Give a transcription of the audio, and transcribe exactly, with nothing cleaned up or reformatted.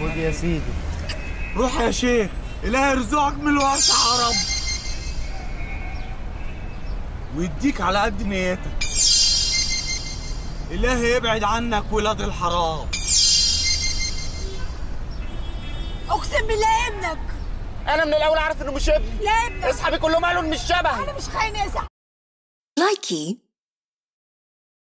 خد يا سيدي. روح يا شيخ، إلهي يرزقك من الواسع يا رب ويديك على قد نيتك. إلهي يبعد عنك ولاد الحرام. اقسم بالله ابنك. انا من الاول عارف انه مش ابني. لا ابنك. اصحابي كلهم قالوا انه مش شبهي. انا مش خاينه يا صاحبي. لايكي